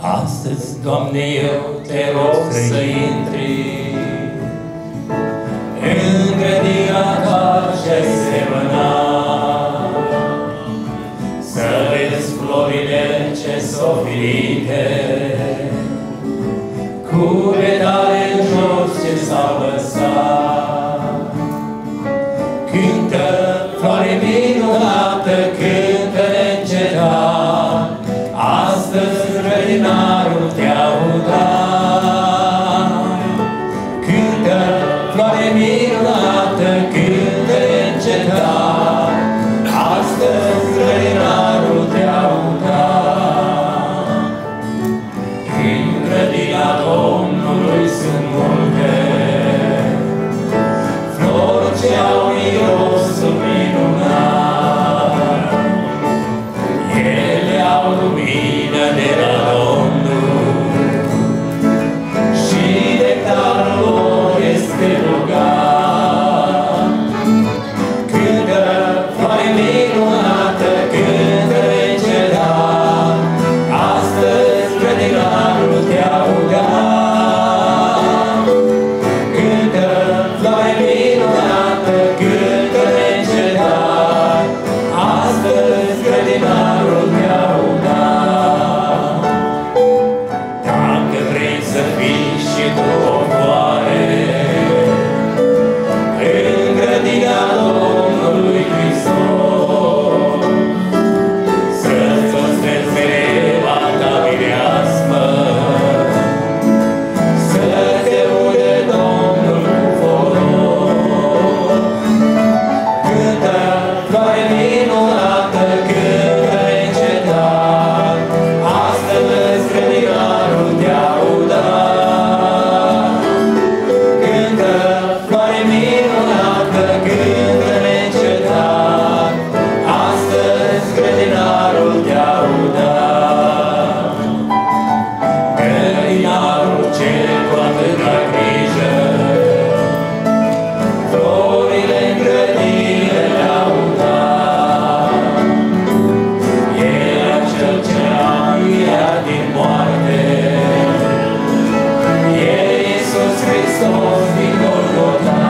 Astăzi, Doamne, eu te rog să intri în grădina ta ce-ai semănat, să vezi florile ce s-o filite, cu petale în jos ce s-au lăsat. Cântă, floare minunată, cântă neîncetat, astăzi grădinarul te-a udat. Cântă, floare minunată, cântă neîncetat, astăzi grădinarul te-a udat. În grădina Domnului sunt multe flori ce au mirosul minunat. Ele au lumină de la Domnul și nectarul lor este bogat. Cântă, floare minunată, cântă neîncetat, astăzi grădinarul te-a udat. Cântă, floare minunată, cântă neîncetat, astăzi grădinarul te-a udat. Dacă vrei să fii și tu o floare în grădina Domnului Hristos, să-ți păstrezi mereu a ta mireasmă, să te ude Domnul cu folos. Cântă, floare minunată, cântă neîncetat, astăzi grădinarul te-a udat. Cântă, floare minunată, cântă neîncetat, astăzi grădinarul te-a udat. Grădinarul cel cu atâta grijă, florile în grădină le-a udat. Era cel ce a înviat din moarte, e Iisus Hristos din Golgota.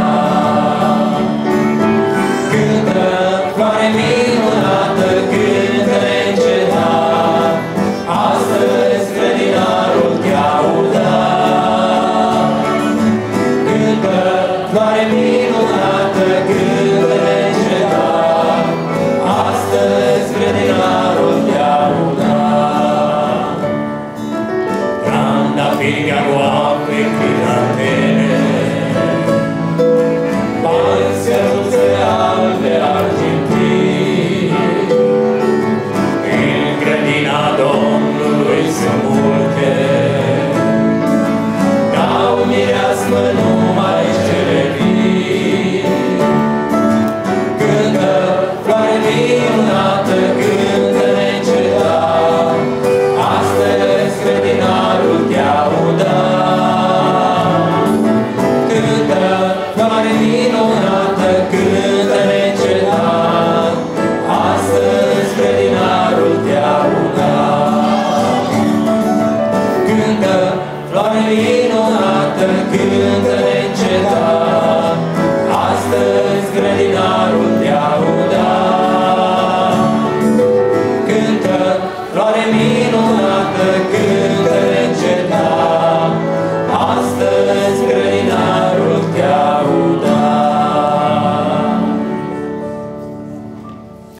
Cântă, floare minunată, cântă neîncetat, astăzi grădinarul te-a udat. Cântă, floare minunată, cântă neîncetat, astăzi grădinarul te-a udat. Trandafiri garoape, cridantele, panseluțe albe argintii, în grădina Domnului sunt multe, dau mireasmă numai cele vii. Cântă, floare minunată, cântă neîncetat, astăzi grădinarul te-a udat. Cântă, floare minunată, cântă neîncetat, astăzi grădinarul te-a udat. Cântă, floare minunată, cântă neîncetat, astăzi grădinarul te-a udat. Cântă, floare minunată, cântă